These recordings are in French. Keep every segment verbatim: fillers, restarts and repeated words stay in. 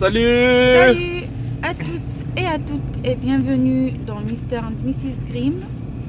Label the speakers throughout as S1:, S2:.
S1: Salut.
S2: Salut à tous et à toutes et bienvenue dans mister and missus Grimm.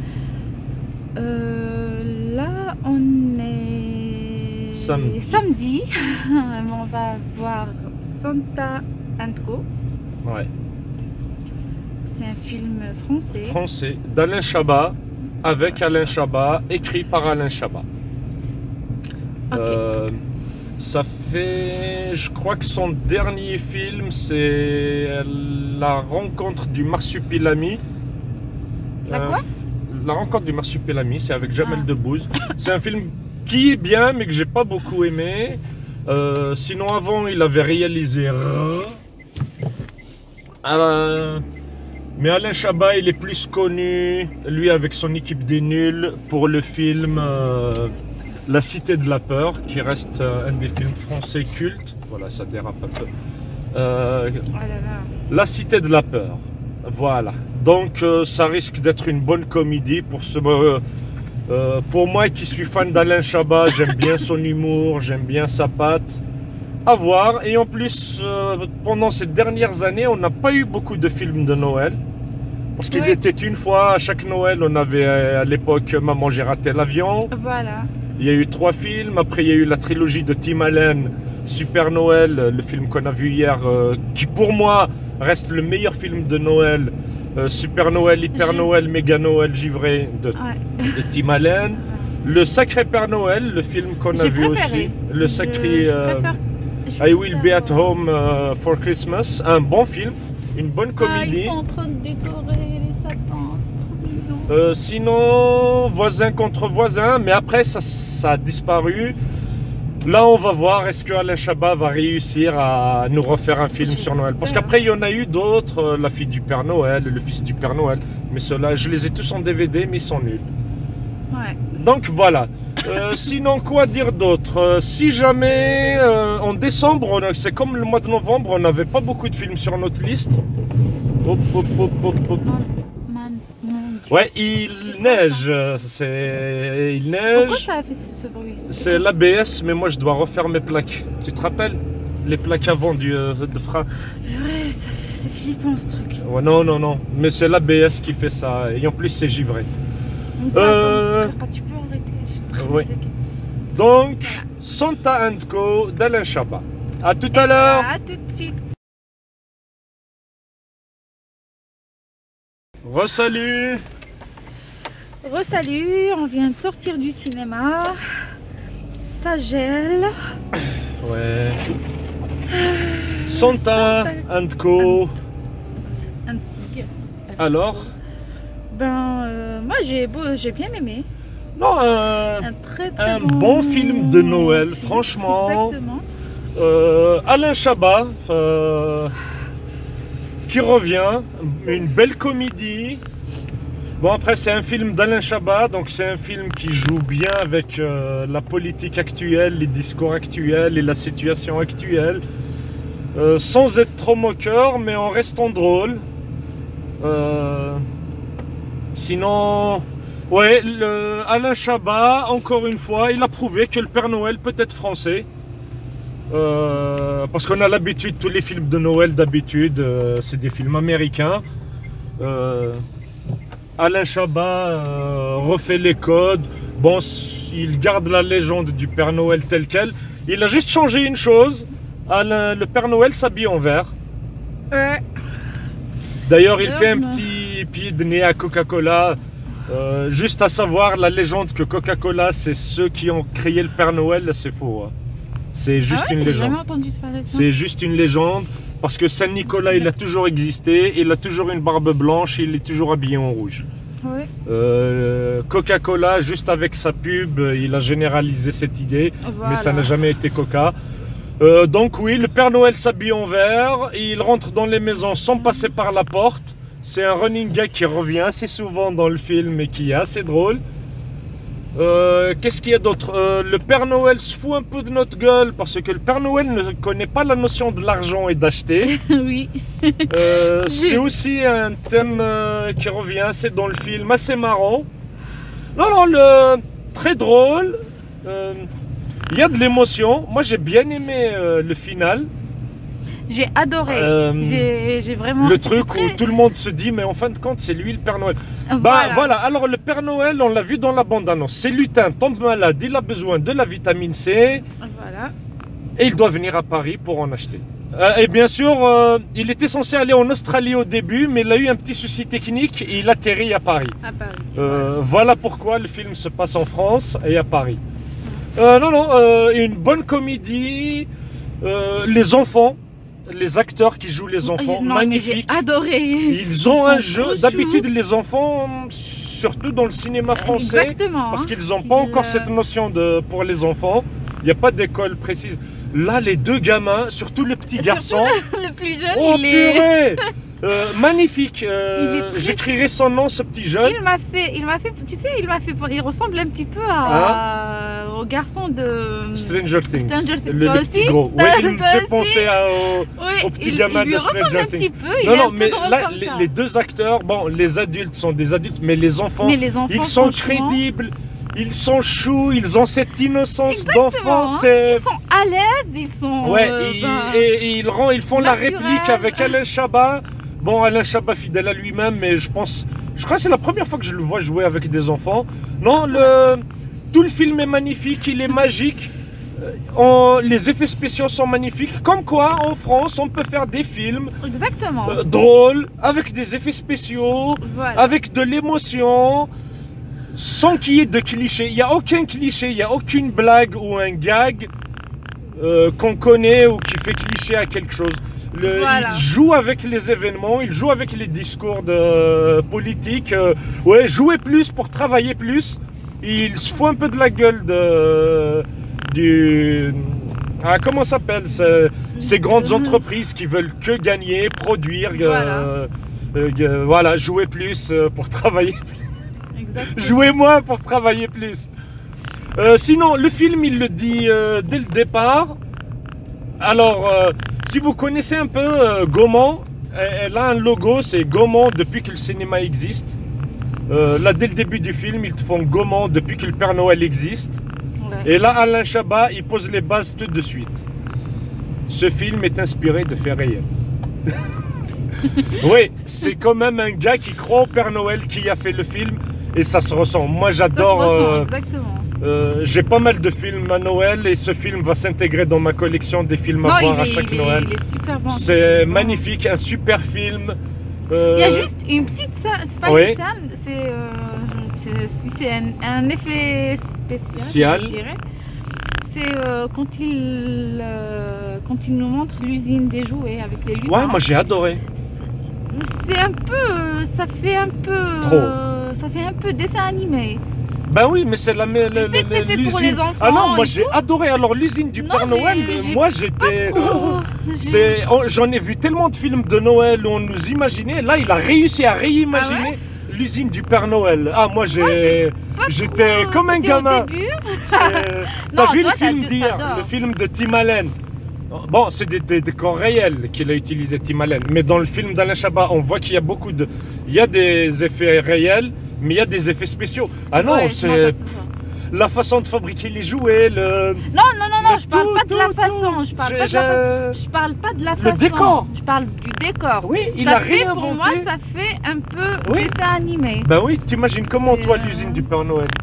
S2: Euh, là on est
S1: Samedi.
S2: samedi. On va voir Santa and Co.
S1: Ouais.
S2: C'est un film français.
S1: Français d'Alain Chabat, avec Alain Chabat, écrit par Alain Chabat.
S2: Ok.
S1: Euh, ça fait, je crois que son dernier film, c'est La rencontre du marsupilami.
S2: La quoi?
S1: La rencontre du marsupilami, c'est avec Jamel
S2: Ah.
S1: Debbouze. C'est un film qui est bien, mais que j'ai pas beaucoup aimé. Euh, sinon, avant, il avait réalisé R. Euh, mais Alain Chabat, il est plus connu, lui avec son équipe des nuls, pour le film euh, La Cité de la Peur, qui reste euh, un des films français cultes. Voilà, ça dérape un peu. Euh,
S2: Oh là là.
S1: La Cité de la Peur. Voilà. Donc, euh, ça risque d'être une bonne comédie pour ce. Euh, euh, pour moi qui suis fan d'Alain Chabat, j'aime bien son humour, j'aime bien sa patte. À voir. Et en plus, euh, pendant ces dernières années, on n'a pas eu beaucoup de films de Noël. Parce qu'il
S2: Oui.
S1: était une fois, à chaque Noël, on avait euh, à l'époque Maman, j'ai raté l'avion.
S2: Voilà.
S1: Il y a eu trois films. Après, il y a eu la trilogie de Tim Allen, Super Noël, le film qu'on a vu hier, euh, qui pour moi reste le meilleur film de Noël. Euh, Super Noël, Hyper
S2: J'ai-
S1: Noël, Méga Noël givré de,
S2: Ouais.
S1: de Tim Allen. Le Sacré Père Noël, le film qu'on a
S2: J'ai
S1: vu
S2: préféré.
S1: aussi. Le
S2: Je-
S1: sacré
S2: je
S1: euh,
S2: préfère- je
S1: I Will Be
S2: préfère,
S1: at
S2: euh,
S1: Home uh, for Christmas. Un bon film, une bonne
S2: Ah, ils
S1: comédie.
S2: sont en train de décorer les sapins, c'est trop mignon.
S1: Euh, sinon, voisin contre voisin, mais après ça, ça a disparu. Là, on va voir, est-ce que Alain Chabat va réussir à nous refaire un film sur Noël? Parce
S2: J'espère.
S1: qu'après, il y en a eu d'autres, euh, La fille du Père Noël, Le fils du Père Noël. Mais ceux-là, je les ai tous en D V D, mais ils sont nuls.
S2: Ouais.
S1: Donc voilà. Euh, sinon, quoi dire d'autre? Euh, Si jamais euh, en décembre, on a- c'est comme le mois de novembre, on n'avait pas beaucoup de films sur notre liste. Hop, hop, hop, hop, hop.
S2: Man, man, mon Dieu.
S1: Ouais, il neige. euh, C'est il
S2: Pourquoi
S1: neige.
S2: ça a fait ce, ce bruit?
S1: C'est l'A B S, mais moi je dois refaire mes plaques. Tu te rappelles les plaques avant du euh, de frein?
S2: Purée, ça- c'est flippant ce truc.
S1: Ouais, non, non, non. Mais c'est l'A B S qui fait ça. Et en plus, c'est givré.
S2: Comme ça,
S1: Euh,
S2: attends, tu peux arrêter. Je suis très
S1: oui.
S2: bloquée.
S1: Donc, Santa and Co d'Alain Chabat. À tout à l'heure.
S2: À tout de suite.
S1: Re-salut.
S2: Re-salut, on vient de sortir du cinéma. Ça gèle.
S1: Ouais. Santa and Co.
S2: Un tigre.
S1: Alors?
S2: Ben, euh, moi j'ai beau, j'ai bien aimé.
S1: Non, un,
S2: Un très très
S1: un bon film de Noël, franchement.
S2: Exactement.
S1: Euh, Alain Chabat, euh, qui revient, une belle comédie. Bon, après c'est un film d'Alain Chabat, donc c'est un film qui joue bien avec euh, la politique actuelle, les discours actuels et la situation actuelle, Euh, sans être trop moqueur, mais en restant drôle. Euh, sinon, ouais, le, Alain Chabat, encore une fois, il a prouvé que le Père Noël peut être français. Euh, parce qu'on a l'habitude, tous les films de Noël d'habitude, euh, c'est des films américains. Euh, Alain Chabat euh, refait les codes. Bon, il garde la légende du Père Noël telle quelle. Il a juste changé une chose. Alain, le Père Noël s'habille en vert.
S2: Ouais.
S1: D'ailleurs, il
S2: D'ailleurs,
S1: fait un
S2: je me-
S1: petit pied de nez à Coca-Cola. Euh, juste à savoir, la légende que Coca-Cola, c'est ceux qui ont créé le Père Noël, c'est faux. hein. C'est juste
S2: Ah ouais,
S1: une
S2: j'ai
S1: légende.
S2: jamais entendu se parler de ça.
S1: C'est juste une légende parce que Saint-Nicolas, il a toujours existé, il a toujours une barbe blanche, il est toujours habillé en rouge.
S2: Ouais.
S1: Euh, Coca-Cola, juste avec sa pub, il a généralisé cette idée, mais ça
S2: Voilà.
S1: n'a jamais été Coca. Euh, donc oui, le Père Noël s'habille en vert, et il rentre dans les maisons sans passer par la porte. C'est un running gag qui revient assez souvent dans le film et qui est assez drôle. Euh, Qu'est-ce qu'il y a d'autre? Euh, Le Père Noël se fout un peu de notre gueule parce que le Père Noël ne connaît pas la notion de l'argent et d'acheter.
S2: Oui.
S1: Euh,
S2: Oui.
S1: c'est aussi un thème euh, qui revient assez dans le film, assez marrant. Non, non, le... très drôle. Euh, Il y a de l'émotion. Moi, j'ai bien aimé euh, le final.
S2: J'ai adoré.
S1: Euh,
S2: J'ai j'ai vraiment.
S1: Le
S2: c'était
S1: truc
S2: très-
S1: où tout le monde se dit, mais en fin de compte, c'est lui le Père Noël. Bah
S2: Voilà.
S1: voilà, alors le Père Noël, on l'a vu dans la bande-annonce. Ces lutins tombent malades, il a besoin de la vitamine C
S2: Voilà.
S1: et il doit venir à Paris pour en acheter. Euh, et bien sûr, euh, il était censé aller en Australie au début, mais il a eu un petit souci technique et il atterrit à Paris.
S2: À Paris.
S1: Euh, voilà pourquoi le film se passe en France et à Paris. Euh, non, non, euh, une bonne comédie. Euh, les enfants, les acteurs qui jouent les enfants,
S2: Non, mais
S1: magnifiques.
S2: J'ai adoré.
S1: Ils ont
S2: sont
S1: un jeu.
S2: trop
S1: D'habitude, les enfants, surtout dans le cinéma français,
S2: Exactement.
S1: parce
S2: hein.
S1: qu'ils n'ont pas
S2: Ils,
S1: encore
S2: euh,
S1: cette notion de pour les enfants. Il n'y a pas d'école précise. Là, les deux gamins, surtout le petit
S2: Surtout
S1: garçon.
S2: Le plus jeune,
S1: Oh
S2: il est.
S1: purée Euh, Magnifique. Euh,
S2: Il est très-
S1: J'écrirai son nom, ce petit jeune.
S2: Il m'a fait, il m'a fait, tu sais, il m'a fait, il ressemble un petit peu à, au garçon de
S1: Stranger Things.
S2: Stranger Things.
S1: Le,
S2: Toi
S1: le
S2: aussi
S1: petit gros. Ouais, il me
S2: Toi
S1: fait
S2: aussi
S1: penser à, au,
S2: Oui,
S1: au petit
S2: il,
S1: gamin
S2: il lui
S1: de
S2: ressemble
S1: Stranger
S2: un
S1: Things.
S2: petit peu. Il
S1: Non,
S2: est
S1: non,
S2: un peu
S1: mais
S2: drôle
S1: là,
S2: comme
S1: les,
S2: ça.
S1: les deux acteurs, bon, les adultes sont des adultes, mais les enfants,
S2: Mais les enfants,
S1: ils sont
S2: franchement,
S1: crédibles, ils sont choux, ils ont cette innocence
S2: Exactement,
S1: d'enfant.
S2: hein.
S1: c'est-
S2: Ils sont à l'aise, ils sont.
S1: Ouais,
S2: euh,
S1: et,
S2: ben,
S1: et- et ils, rend- ils font la
S2: naturel.
S1: réplique avec Alain Chabat. Bon, Alain Chabat fidèle à lui-même, mais je pense, je crois que c'est la première fois que je le vois jouer avec des enfants. Non, le, tout le film est magnifique, il est magique. Euh, on- les effets spéciaux sont magnifiques. Comme quoi, en France, on peut faire des films
S2: Exactement.
S1: euh, drôles, avec des effets spéciaux,
S2: Voilà.
S1: avec de l'émotion, sans qu'il y ait de clichés. Il n'y a aucun cliché, il n'y a aucune blague ou un gag euh, qu'on connaît ou qui fait cliché à quelque chose. Le-
S2: Voilà.
S1: Il joue avec les événements, il joue avec les discours de, politiques. euh, ouais, jouer plus pour travailler plus. Il se fout un peu de la gueule de, du... Ah, comment ça s'appelle ce- ces grandes
S2: Mhm.
S1: entreprises qui veulent que gagner, produire,
S2: Voilà.
S1: euh, euh, euh, voilà, jouer plus euh, pour travailler,
S2: Exactement.
S1: jouer moins pour travailler plus. Euh, sinon, le film, il le dit euh, dès le départ. Alors, euh, si vous connaissez un peu euh, Gaumont, elle elle a un logo, c'est Gaumont depuis que le cinéma existe. Euh, là, dès le début du film, ils te font Gaumont depuis que le Père Noël existe.
S2: Ouais.
S1: Et là, Alain Chabat, il pose les bases tout de suite. Ce film est inspiré de faits réels. Oui, c'est quand même un gars qui croit au Père Noël qui a fait le film et ça se ressent. Moi,
S2: Ça se
S1: j'adore.
S2: ressent,
S1: euh,
S2: exactement.
S1: euh, J'ai pas mal de films à Noël et ce film va s'intégrer dans ma collection des films
S2: Non,
S1: à voir
S2: il
S1: à
S2: est,
S1: chaque
S2: il est-
S1: Noël.
S2: il est super bon.
S1: C'est
S2: Bon.
S1: magnifique, un super film. Euh,
S2: Il y a juste une petite scène, c'est pas
S1: Oui.
S2: une scène, c'est euh, c'est- si c'est un, un effet spécial,
S1: Spécial.
S2: je dirais. C'est euh, quand il euh, quand il nous montre l'usine des jouets avec les lutins.
S1: Ouais, moi j'ai adoré.
S2: C'est un peu, euh, ça fait un peu,
S1: Trop.
S2: euh, ça fait un peu dessin animé.
S1: Ben oui, mais c'est la même.
S2: Je sais que c'est fait pour les enfants
S1: Ah non, moi
S2: et
S1: j'ai
S2: tout.
S1: adoré. Alors l'usine du
S2: Non,
S1: Père
S2: j'ai-
S1: Noël,
S2: j'ai
S1: moi j'étais.
S2: Oh, j'ai-
S1: C'est, oh, j'en ai vu tellement de films de Noël où on nous imaginait. Là, il a réussi à réimaginer l'usine du Père Noël. Ah, moi j'ai,
S2: pas
S1: j'étais
S2: trop,
S1: comme un
S2: c'était
S1: gamin.
S2: Au début.
S1: C'est-
S2: Non,
S1: T'as vu
S2: toi,
S1: le film
S2: t'as-
S1: d'hier,
S2: t'adores.
S1: le film de Tim Allen. Bon, c'est des, des décors réels qu'il a utilisé Tim Allen. Mais dans le film d'Alain Chabat, on voit qu'il y a beaucoup de, il y a des effets réels, mais il y a des effets spéciaux. Ah non,
S2: Ouais,
S1: c'est
S2: ça se voit.
S1: la façon de fabriquer les jouets, le.
S2: Non, non, non, non,
S1: le
S2: je parle
S1: tout,
S2: pas de la
S1: tout,
S2: façon.
S1: tout.
S2: Je parle
S1: J'ai-
S2: pas de la façon.
S1: j'ai-
S2: Je parle pas de la
S1: Le
S2: façon.
S1: décor.
S2: Je parle du décor.
S1: Oui, il
S2: ça
S1: a
S2: fait,
S1: réinventé.
S2: pour moi, ça fait un peu
S1: Oui.
S2: dessin animé.
S1: Ben oui, t'imagines comment
S2: C'est,
S1: toi
S2: euh,
S1: l'usine du Père Noël?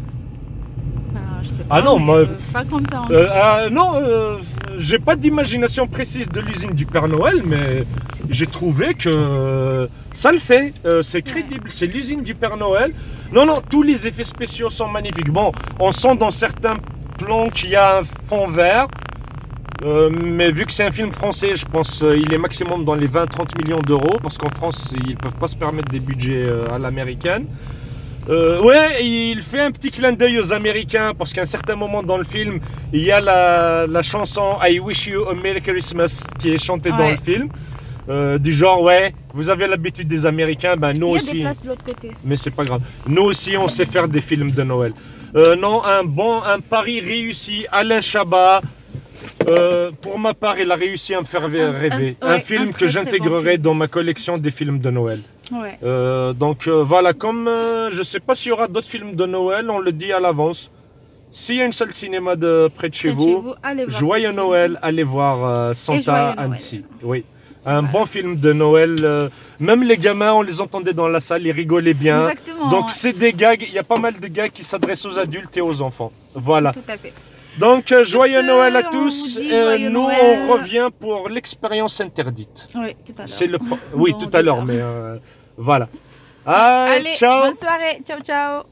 S2: Enfin, je sais pas,
S1: Ah non,
S2: mais,
S1: moi-
S2: euh, pas comme ça. en
S1: Euh, ah, non, euh, j'ai pas d'imagination précise de l'usine du Père Noël, mais j'ai trouvé que ça le fait. Euh, c'est crédible, c'est l'usine du Père Noël. Non, non, tous les effets spéciaux sont magnifiques. Bon, on sent dans certains plans qu'il y a un fond vert. Euh, mais vu que c'est un film français, je pense qu'il est maximum dans les vingt à trente millions d'euros, parce qu'en France, ils peuvent pas se permettre des budgets euh, à l'américaine. Euh, ouais, il fait un petit clin d'œil aux Américains, parce qu'à un certain moment dans le film, il y a la, la chanson I Wish You a Merry Christmas qui est chantée dans
S2: Ouais.
S1: le film. Euh, du genre, ouais, vous avez l'habitude des Américains, ben nous
S2: Il y a
S1: aussi.
S2: des places de l'autre côté.
S1: Mais c'est pas grave. Nous aussi, on sait faire des films de Noël. Euh, non, un bon, un pari réussi. Alain Chabat. Euh, pour ma part, il a réussi à me faire
S2: Un-
S1: rêver.
S2: un-
S1: Un,
S2: ouais,
S1: film
S2: un
S1: que
S2: très, très
S1: j'intégrerai
S2: bon film.
S1: dans ma collection des films de Noël.
S2: Ouais.
S1: Euh, donc euh, voilà, comme euh, je sais pas s'il y aura d'autres films de Noël, on le dit à l'avance. S'il y a une salle cinéma de près de chez
S2: Près de
S1: vous,
S2: chez vous, allez voir
S1: joyeux
S2: ce film.
S1: Noël, allez voir euh, Santa
S2: joyeux Noël.
S1: Annecy. Oui. Un bon film de Noël. euh, même les gamins, on les entendait dans la salle, ils rigolaient bien.
S2: Exactement.
S1: Donc
S2: ouais.
S1: c'est des gags, il y a pas mal de gags qui s'adressent aux adultes et aux enfants. Voilà.
S2: Tout à fait.
S1: Donc euh, joyeux
S2: ce,
S1: Noël à
S2: on
S1: tous.
S2: vous dit
S1: Euh,
S2: joyeux
S1: nous
S2: Noël.
S1: on revient pour l'expérience interdite.
S2: Oui, tout à l'heure.
S1: C'est le pro- oui
S2: Dans
S1: tout à
S2: deux
S1: l'heure,
S2: heures.
S1: mais euh, voilà. Allez,
S2: Allez,
S1: ciao.
S2: bonne soirée. Ciao, ciao.